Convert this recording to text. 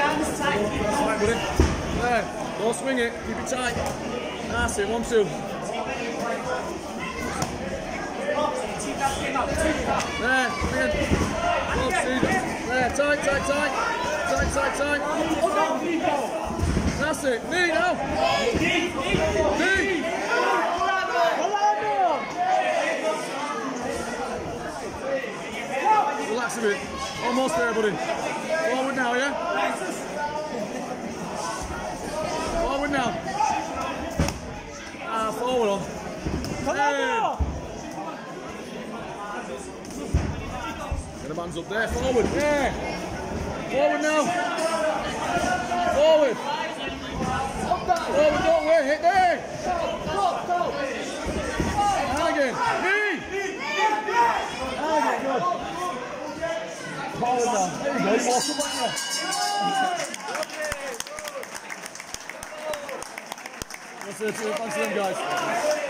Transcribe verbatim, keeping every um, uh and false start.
Right, buddy. There. Don't swing it. Keep it tight. That's it. One, two. There. Bring it. Oh, see. There. Tight, tight, tight. Tight, tight, tight. That's it. Knee now. Knee. Relax a bit. Almost there, buddy. Forward now, yeah? Forward now. Ah, forward on. Hey. Get the hands up there. Forward. Yeah. Forward now. Forward. Forward, don't wait. Hit there. And again. Knee. And again. Good. Forward now. There you go. Walk up on you. That's it. Thanks to them guys.